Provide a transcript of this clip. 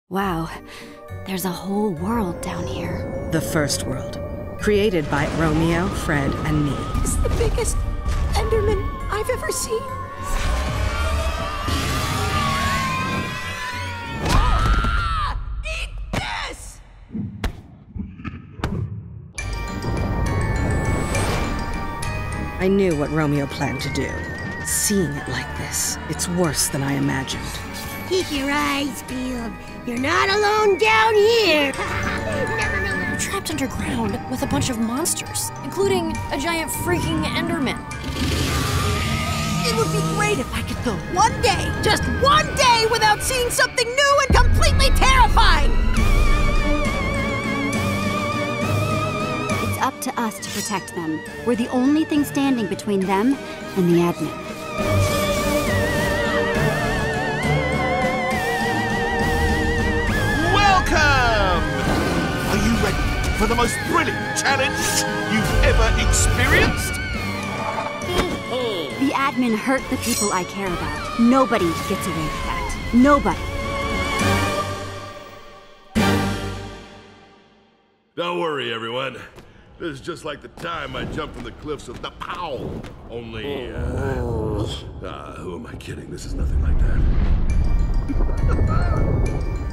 Wow, there's a whole world down here. The first world, created by Romeo, Fred, and me. It's the biggest Enderman I've ever seen. Eat this! I knew what Romeo planned to do. Seeing it like this, it's worse than I imagined. Keep your eyes peeled. You're not alone down here. We're trapped underground with a bunch of monsters, including a giant freaking Enderman. It would be great if I could go one day, just one day, without seeing something new and completely terrifying! It's up to us to protect them. We're the only thing standing between them and the admin. Welcome! Are you ready for the most brilliant challenge you've ever experienced? The admin hurt the people I care about. Nobody gets away with that. Nobody. Don't worry, everyone. This is just like the time I jumped from the cliffs of the Powell. Only, who am I kidding? This is nothing like that.